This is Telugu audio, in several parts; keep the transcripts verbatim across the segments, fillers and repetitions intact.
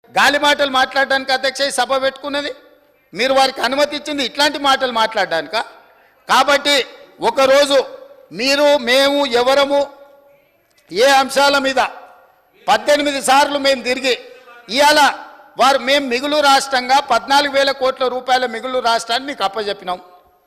గాలి మాటలు మాట్లాడడానికి అధ్యక్ష ఈ సభ పెట్టుకున్నది? మీరు వారికి అనుమతి ఇచ్చింది ఇట్లాంటి మాటలు మాట్లాడడానిక? కాబట్టి ఒకరోజు మీరు మేము ఎవరము ఏ అంశాల మీద పద్దెనిమిది సార్లు మేము తిరిగి ఇవాళ వారు మేము మిగులు రాష్ట్రంగా పద్నాలుగు వేల కోట్ల రూపాయల మిగులు రాష్ట్రాన్ని మీకు అప్పచెప్పినాం.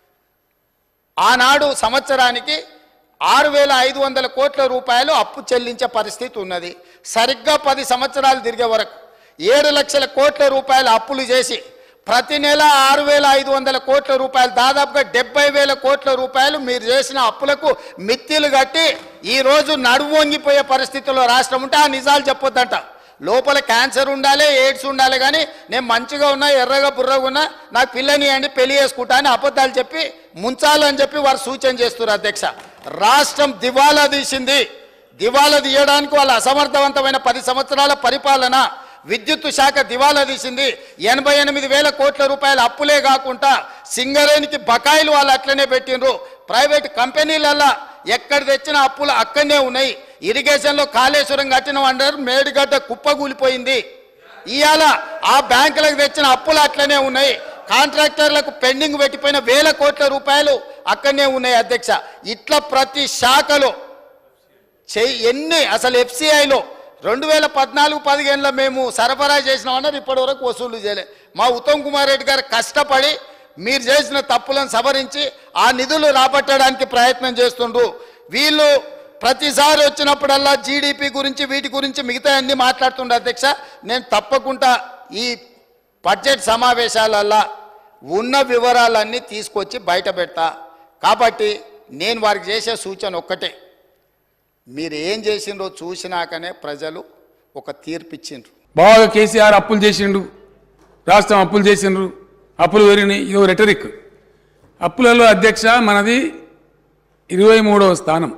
ఆనాడు సంవత్సరానికి ఆరు వేల ఐదు వందల కోట్ల రూపాయలు అప్పు చెల్లించే పరిస్థితి ఉన్నది. సరిగ్గా పది సంవత్సరాలు తిరిగే వరకు ఏడు లక్షల కోట్ల రూపాయల అప్పులు చేసి ప్రతి నెల ఆరు వేల ఐదు వందల కోట్ల రూపాయలు దాదాపుగా డెబ్బై వేల కోట్ల రూపాయలు మీరు చేసిన అప్పులకు మిత్తిలు కట్టి ఈరోజు నడుము వంగిపోయే పరిస్థితుల్లో రాష్ట్రం ఉంటే ఆ నిజాలు చెప్పొద్దంట. లోపల క్యాన్సర్ ఉండాలి, ఎయిడ్స్ ఉండాలి, కానీ నేను మంచిగా ఉన్నా, ఎర్రగా బుర్రగా ఉన్నా, నాకు పిల్లని అండి పెళ్లి చేసుకుంటా అని అబద్ధాలు చెప్పి ముంచాలని చెప్పి వారు సూచన చేస్తున్నారు. అధ్యక్ష, రాష్ట్రం దివాలా తీసింది. దివాలా తీయడానికి వాళ్ళ అసమర్థవంతమైన పది సంవత్సరాల పరిపాలన, విద్యుత్ శాఖ దివాలా తీసింది. ఎనభై ఎనిమిది వేల కోట్ల రూపాయల అప్పులే కాకుండా సింగరేణికి బకాయిలు వాళ్ళు అట్లనే పెట్టిండ్రు. ప్రైవేట్ కంపెనీలల్లా ఎక్కడ తెచ్చిన అప్పులు అక్కడనే ఉన్నాయి. ఇరిగేషన్లో కాళేశ్వరం కట్టిన అంటారు, మేడిగడ్డ కుప్పగూలిపోయింది. ఇవాళ ఆ బ్యాంకులకు తెచ్చిన అప్పులు అట్లనే ఉన్నాయి. కాంట్రాక్టర్లకు పెండింగ్ పెట్టిపోయిన వేల కోట్ల రూపాయలు అక్కడనే ఉన్నాయి. అధ్యక్ష, ఇట్లా ప్రతి శాఖలో చెయ్యి ఎన్ని అసలు ఎఫ్సిఐలో రెండు వేల పద్నాలుగు పదిహేనులో మేము సరఫరా చేసినామన్నారు, ఇప్పటి వరకు వసూలు చేయలే. మా ఉత్తమ్ కుమార్ రెడ్డి గారు కష్టపడి మీరు చేసిన తప్పులను సవరించి ఆ నిధులు రాబట్టడానికి ప్రయత్నం చేస్తుండ్రు. వీళ్ళు ప్రతిసారి వచ్చినప్పుడల్లా జీడిపి గురించి వీటి గురించి మిగతా అన్ని మాట్లాడుతుండే. అధ్యక్ష, నేను తప్పకుండా ఈ బడ్జెట్ సమావేశాలల్లో ఉన్న వివరాలన్నీ తీసుకొచ్చి బయట పెడతా. కాబట్టి నేను వారికి చేసే సూచన ఒక్కటే, మీరు ఏం చేసిండ్రో చూసినాకనే ప్రజలు ఒక తీర్పు ఇచ్చిండ్రు. బాగా కేసీఆర్ అప్పులు చేసిండు, రాష్ట్రం అప్పులు చేసిండ్రు, అప్పులు పెరిగినాయి, ఇదో రెటరిక్. అప్పులలో అధ్యక్ష మనది ఇరవై మూడవ స్థానం.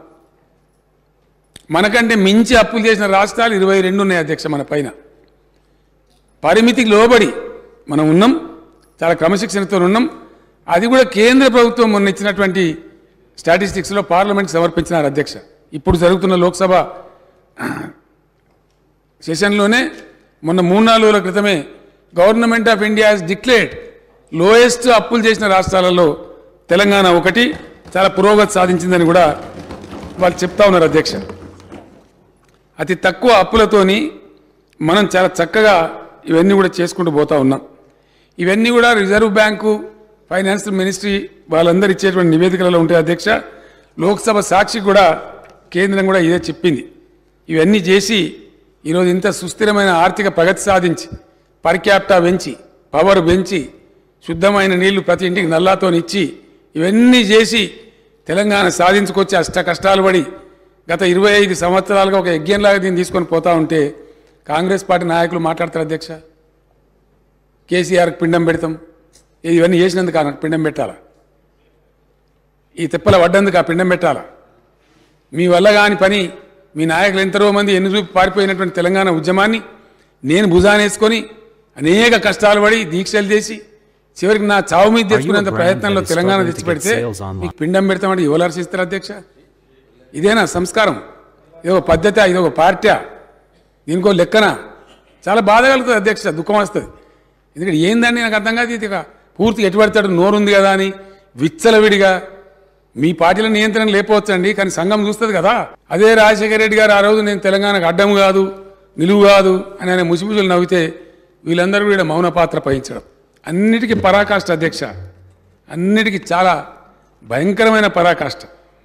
మనకంటే మించి అప్పులు చేసిన రాష్ట్రాలు ఇరవై రెండు ఉన్నాయి అధ్యక్ష. మన పైన పరిమితికి లోబడి మనం ఉన్నాం, చాలా క్రమశిక్షణతో ఉన్నాం. అది కూడా కేంద్ర ప్రభుత్వం మొన్న ఇచ్చినటువంటి స్టాటిస్టిక్స్లో పార్లమెంట్ సమర్పించినారు అధ్యక్ష. ఇప్పుడు జరుగుతున్న లోక్సభ సెషన్లోనే మొన్న మూడు నాలుగు రోజుల క్రితమే government of India has declared lowest అప్పులు చేసిన రాష్ట్రాలలో తెలంగాణ ఒకటి, చాలా పురోగతి సాధించిందని కూడా వాళ్ళు చెప్తా ఉన్నారు అధ్యక్ష. అతి తక్కువ అప్పులతోని మనం చాలా చక్కగా ఇవన్నీ కూడా చేసుకుంటూ పోతా ఉన్నాం. ఇవన్నీ కూడా రిజర్వ్ బ్యాంకు, ఫైనాన్స్ మినిస్ట్రీ వాళ్ళందరూ ఇచ్చేటువంటి నివేదికలలో ఉంటాయి అధ్యక్ష. లోక్సభ సాక్షి కూడా కేంద్రం కూడా ఇదే చెప్పింది. ఇవన్నీ చేసి ఈరోజు ఇంత సుస్థిరమైన ఆర్థిక ప్రగతి సాధించి, పర్ క్యాపిటా పెంచి, పవర్ పెంచి, శుద్ధమైన నీళ్లు ప్రతి ఇంటికి నల్లాతో ఇచ్చి, ఇవన్నీ చేసి తెలంగాణ సాధించుకొచ్చి అష్ట కష్టాలు పడి గత ఇరవై ఐదు సంవత్సరాలుగా ఒక యజ్ఞంలాగా దీన్ని తీసుకొని పోతా ఉంటే కాంగ్రెస్ పార్టీ నాయకులు మాట్లాడతారు అధ్యక్ష. కేసీఆర్కి పిండం పెడతాం, ఇవన్నీ చేసినందుకు నాకు పిండం పెట్టాలా? ఈ తిప్పల పడ్డందుకు ఆ పిండం పెట్టాలా? మీ వల్ల కాని పని, మీ నాయకులు ఎంతరో మంది ఎన్ని చూపి పారిపోయినటువంటి తెలంగాణ ఉద్యమాన్ని నేను భుజానేసుకొని అనేక కష్టాలు పడి దీక్షలు చేసి చివరికి నా చావు మీద తెచ్చుకునేంత ప్రయత్నంలో తెలంగాణ తెచ్చిపెడితే మీకు పిండం పెడతామంటే ఎవరు హర్షిస్తారు అధ్యక్ష? ఇదేనా సంస్కారం? ఇదొక పద్ధతి, ఇదొక పార్టీ, దీనికో లెక్కన? చాలా బాధ కలుగుతుంది అధ్యక్ష, దుఃఖం వస్తుంది. ఎందుకంటే ఏందండి నాకు అర్థం కాదు. ఇది పూర్తిగా ఎటుపడతాడు, నోరుంది కదా అని విచ్చలవిడిగా మీ పార్టీల నియంత్రణ లేకపోవచ్చండి, కానీ సంఘం చూస్తుంది కదా. అదే రాజశేఖర రెడ్డి గారు ఆ రోజు నేను తెలంగాణకు అడ్డం కాదు, నిలువు కాదు అని ఆయన ముసిముసులు నవ్వితే వీళ్ళందరూ కూడా మౌన పాత్ర వహించడం అన్నిటికీ పరాకాష్ట అధ్యక్ష, అన్నిటికీ చాలా భయంకరమైన పరాకాష్ట.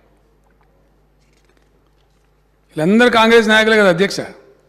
వీళ్ళందరూ కాంగ్రెస్ నాయకులే కదా అధ్యక్ష.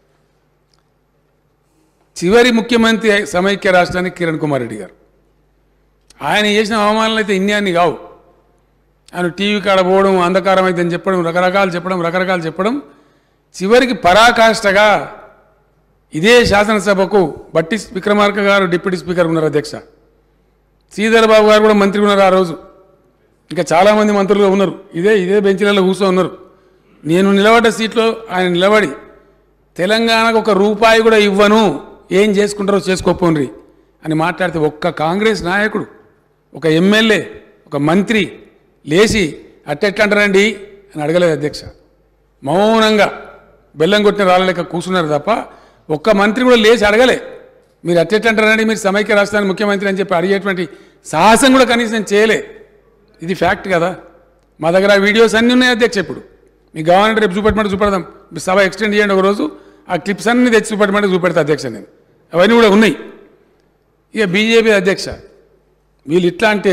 చివరి ముఖ్యమంత్రి సమైక్య రాష్ట్రానికి కిరణ్ కుమార్ రెడ్డి గారు, ఆయన చేసిన అవమానాలు అయితే ఇన్ని అన్ని కావు. ఆయన టీవీ కాడ పోవడం, అంధకారం అయితే అని చెప్పడం, రకరకాలు చెప్పడం రకరకాలు చెప్పడం చివరికి పరాకాష్ఠగా ఇదే శాసనసభకు బట్టి విక్రమార్క గారు డిప్యూటీ స్పీకర్ ఉన్నారు అధ్యక్ష. శ్రీధర్ బాబు గారు కూడా మంత్రి ఉన్నారు ఆ రోజు. ఇంకా చాలామంది మంత్రులుగా ఉన్నారు. ఇదే ఇదే బెంచీలలో కూర్చో ఉన్నారు. నేను నిలబడ్డ సీట్లో ఆయన నిలబడి తెలంగాణకు ఒక రూపాయి కూడా ఇవ్వను, ఏం చేసుకుంటారో చేసుకోపోండి అని మాట్లాడితే ఒక్క కాంగ్రెస్ నాయకుడు, ఒక ఎమ్మెల్యే, ఒక మంత్రి లేచి అట్టెట్లంటారండి అని అడగలేదు అధ్యక్ష. మౌనంగా బెల్లం కొట్టిన రాళ్ళ లెక్క కూర్చున్నారు తప్ప ఒక్క మంత్రి కూడా లేచి అడగలే. మీరు అట్టెట్టంటారండి మీరు సమైక్య రాష్ట్రానికి ముఖ్యమంత్రి అని చెప్పి అడిగేటువంటి సాహసం కూడా కనీసం చేయలే. ఇది ఫ్యాక్ట్ కదా. మా దగ్గర ఆ వీడియోస్ అన్నీ ఉన్నాయి అధ్యక్ష. ఇప్పుడు మీకు కావాలంటే రేపు చూపెట్టమంటే చూపెడదాం. సభ ఎక్స్టెండ్ చేయండి ఒక రోజు, ఆ క్లిప్స్ అన్నీ తెచ్చి చూపెట్టమంటే చూపెడతా అధ్యక్ష. నేను అవన్నీ కూడా ఉన్నాయి. ఇక బీజేపీ అధ్యక్ష వీళ్ళు ఇట్లా అంటే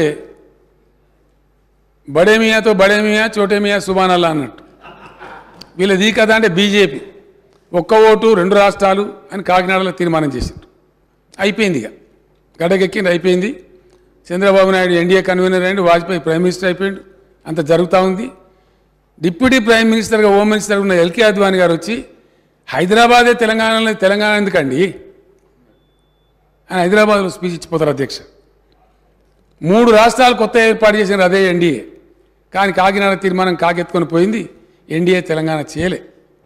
బడేమియాతో బడేమియా చోటేమియా సుబానల్లా అన్నట్టు వీళ్ళది కదా. అంటే బీజేపీ ఒక్క ఓటు రెండు రాష్ట్రాలు అని కాకినాడలో తీర్మానం చేశారు. అయిపోయింది, ఇక గడగెక్కింది, అయిపోయింది. చంద్రబాబు నాయుడు ఎన్డీఏ కన్వీనర్ అయ్యిండు, వాజ్పేయి ప్రైమ్ మినిస్టర్ అయిపోయిండు, అంత జరుగుతూ ఉంది. డిప్యూటీ ప్రైమ్ మినిస్టర్గా హోమ్ మినిస్టర్గా ఉన్న ఎల్కే అద్వానీ గారు వచ్చి హైదరాబాదే తెలంగాణలో తెలంగాణ ఎందుకండి అని హైదరాబాద్లో స్పీచ్ ఇచ్చిపోతారు అధ్యక్ష. మూడు రాష్ట్రాలు కొత్త ఏర్పాటు చేసిన అదే ఎన్డీఏ, కానీ కాకినాడ తీర్మానం కాకెత్తుకొని పోయింది. ఎన్డీఏ తెలంగాణ చేయలే.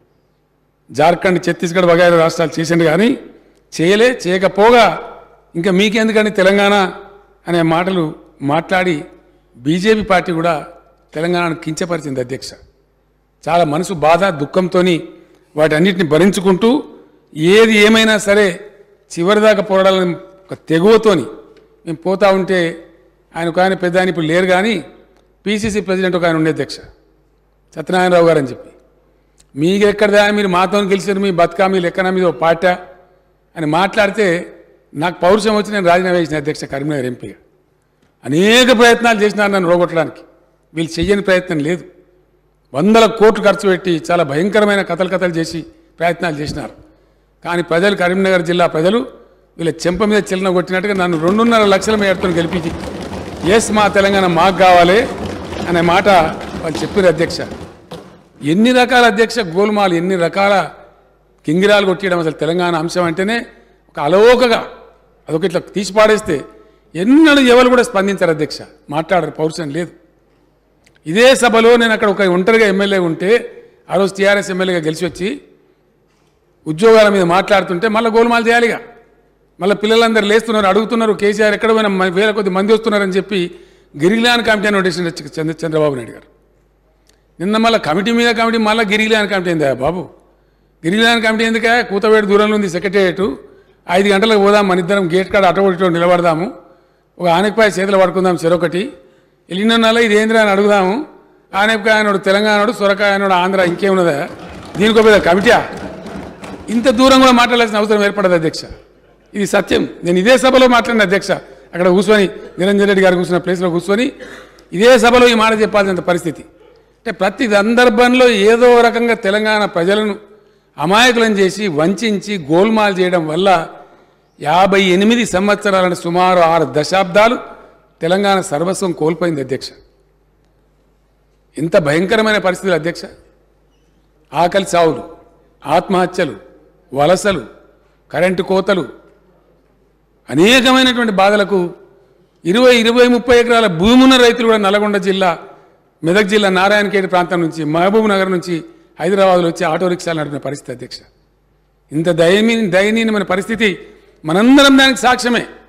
జార్ఖండ్, ఛత్తీస్గఢ్ వగైరా రాష్ట్రాలు చేసిండు కానీ చేయలే. చేయకపోగా ఇంకా మీకెందుకని తెలంగాణ అనే మాటలు మాట్లాడి బీజేపీ పార్టీ కూడా తెలంగాణను కించపరిచింది అధ్యక్ష. చాలా మనసు బాధ దుఃఖంతో వాటన్నిటిని భరించుకుంటూ ఏది ఏమైనా సరే చివరిదాకా పోరాడాలని ఒక తెగువతోని మేము పోతా ఉంటే ఆయన ఒక ఆయన పెద్ద ఆయన ఇప్పుడు లేరు కానీ పీసీసీ ప్రెసిడెంట్ ఒక ఆయన ఉండే అధ్యక్ష సత్యనారాయణరావు గారు అని చెప్పి, మీకు ఎక్కడదా మీరు మాతో గెలిచారు, మీ బతుకా మీ లెక్కన మీద ఒక పాట అని మాట్లాడితే నాకు పౌరుషం వచ్చి నేను రాజీనామా చేసిన అధ్యక్ష కరీంనగర్ ఎంపీగా. అనేక ప్రయత్నాలు చేసినారు నన్ను రోగొట్టడానికి, వీళ్ళు చెయ్యని ప్రయత్నం లేదు. వందల కోట్లు ఖర్చు పెట్టి చాలా భయంకరమైన కథలు కథలు చేసి ప్రయత్నాలు చేసినారు. కానీ ప్రజలు, కరీంనగర్ జిల్లా ప్రజలు వీళ్ళ చెంప మీద చిల్లన కొట్టినట్టుగా నన్ను రెండున్నర లక్షల మేరతో గెలిపించి ఎస్ మా తెలంగాణ మాకు కావాలి అనే మాట వాళ్ళు చెప్పారు అధ్యక్ష. ఎన్ని రకాల అధ్యక్ష గోల్మాలు, ఎన్ని రకాల కింగిరాలు కొట్టేయడం. అసలు తెలంగాణ అంశం అంటేనే ఒక అలవోకగా అదొక ఇట్లా తీసి పాడేస్తే ఎన్నడూ ఎవరు కూడా స్పందించారు అధ్యక్ష, మాట్లాడరు, పౌరుషం లేదు. ఇదే సభలో నేను అక్కడ ఒక ఒంటరిగా ఎమ్మెల్యే ఉంటే ఆ రోజు టీఆర్ఎస్ ఎమ్మెల్యేగా గెలిచి వచ్చి ఉద్యోగాల మీద మాట్లాడుతుంటే మళ్ళీ గోల్మాలు చేయాలిగా. మళ్ళీ పిల్లలందరూ లేస్తున్నారు, అడుగుతున్నారు కేసీఆర్ ఎక్కడ పోయినా వేల కొద్ది మంది వస్తున్నారని చెప్పి గిరిగిలాన్ కమిటీ అని నోటీస్ చంద్ర చంద్రబాబు నాయుడు గారు. నిన్న మళ్ళీ కమిటీ మీద కమిటీ మళ్ళీ గిరిగిలాన్ కమిటీ ఏందా బాబు? గిరిగిలాన్ కమిటీ ఎందుకే? కూతవేడు దూరంలో ఉంది సెక్రటేరియట్. ఐదు గంటలకు పోదాం, మన ఇద్దరం గేట్ కాడ అటోటిలో నిలబడదాము, ఒక ఆనపకాయ చేతులు పడుకుందాం చెరొకటి, వెళ్ళిన నెల ఇది ఏంద్రా అని అడుగుదాము. ఆనపకాయ అనోడు తెలంగాణోడు, సొరకాయ అనోడు ఆంధ్ర, ఇంకేమున్నదా దీనికో పెద్ద కమిటీయా? ఇంత దూరం కూడా మాట్లాడాల్సిన అవసరం ఏర్పడదు అధ్యక్ష. ఇది సత్యం. నేను ఇదే సభలో మాట్లాడిన అధ్యక్ష, అక్కడ కూర్చొని నిరంజన్ రెడ్డి గారు కూర్చున్న ప్లేస్లో కూర్చొని ఇదే సభలో ఈ మాట చెప్పాల్సినంత పరిస్థితి. అంటే ప్రతి సందర్భంలో ఏదో రకంగా తెలంగాణ ప్రజలను అమాయకులను చేసి వంచి గోల్మాల్ చేయడం వల్ల యాభై ఎనిమిది సంవత్సరాలను సుమారు ఆరు దశాబ్దాలు తెలంగాణ సర్వస్వం కోల్పోయింది అధ్యక్ష. ఇంత భయంకరమైన పరిస్థితులు అధ్యక్ష. ఆకలి చావులు, ఆత్మహత్యలు, వలసలు, కరెంటు కోతలు, అనేకమైనటువంటి బాధలకు ఇరవై ఇరవై ముప్పై ఎకరాల భూమి ఉన్న రైతులు కూడా నల్గొండ జిల్లా, మెదక్ జిల్లా నారాయణఖేడ్ ప్రాంతం నుంచి, మహబూబ్ నగర్ నుంచి హైదరాబాద్లో వచ్చి ఆటో రిక్షాలు నడిపిన పరిస్థితి అధ్యక్ష. ఇంత దయనీ దయనీయమైన పరిస్థితి, మనందరం దానికి సాక్ష్యమే.